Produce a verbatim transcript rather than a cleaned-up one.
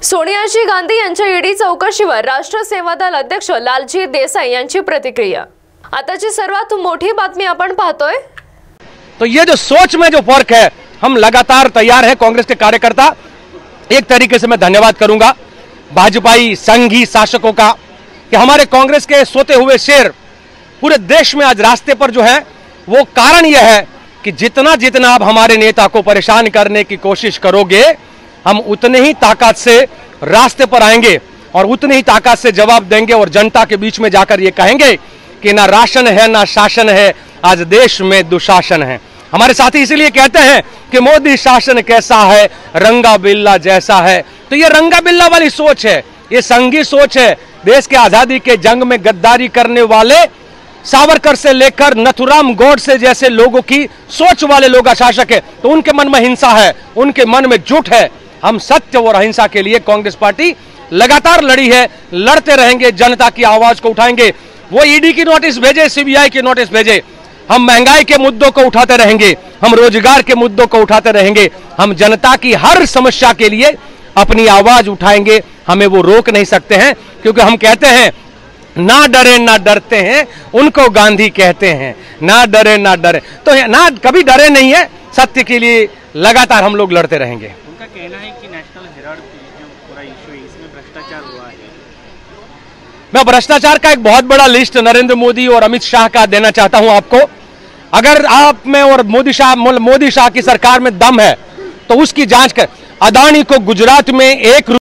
सोनियाजी गांधी यांच्या ईडी चौकशीवर राष्ट्र सेवा दल अध्यक्ष लालजी देसाई यांची प्रतिक्रिया। आताची सर्वात मोठी बातमी आपण पाहतोय। तो ये जो सोच में जो फर्क है, हम लगातार तैयार हैं कांग्रेस के कार्यकर्ता। एक तरीके से मैं धन्यवाद करूंगा भाजपाई संघी शासकों का कि हमारे कांग्रेस के सोते हुए शेर पूरे देश में आज रास्ते पर जो है, वो कारण यह है कि जितना जितना आप हमारे नेता को परेशान करने की कोशिश करोगे, हम उतने ही ताकत से रास्ते पर आएंगे और उतने ही ताकत से जवाब देंगे और जनता के बीच में जाकर ये कहेंगे कि ना राशन है ना शासन है, आज देश में दुशासन है। हमारे साथी इसलिए कहते हैं कि मोदी शासन कैसा है, रंगा बिल्ला जैसा है। तो ये रंगा बिल्ला वाली सोच है, ये संघी सोच है। देश के आजादी के जंग में गद्दारी करने वाले सावरकर से लेकर नथुराम गोडसे जैसे लोगों की सोच वाले लोग शासक है, तो उनके मन में हिंसा है, उनके मन में जुट है। हम सत्य और अहिंसा के लिए कांग्रेस पार्टी लगातार लड़ी है, लड़ते रहेंगे, जनता की आवाज को उठाएंगे। वो ईडी की नोटिस भेजे, सीबीआई की नोटिस भेजे, हम महंगाई के मुद्दों को उठाते रहेंगे, हम रोजगार के मुद्दों को उठाते रहेंगे, हम जनता की हर समस्या के लिए अपनी आवाज उठाएंगे। हमें वो रोक नहीं सकते हैं, क्योंकि हम कहते हैं ना डरे ना डरते हैं, उनको गांधी कहते हैं। ना डरे ना डरे, तो ना कभी डरे नहीं है, सत्य के लिए लगातार हम लोग लड़ते रहेंगे। उनका कहना है कि नेशनल हेराल्ड जो पूरा इशू है, इसमें भ्रष्टाचार हुआ है। मैं भ्रष्टाचार का एक बहुत बड़ा लिस्ट नरेंद्र मोदी और अमित शाह का देना चाहता हूं आपको। अगर आप में और मोदी शाह मोदी शाह की सरकार में दम है तो उसकी जांच कर। अदानी को गुजरात में एक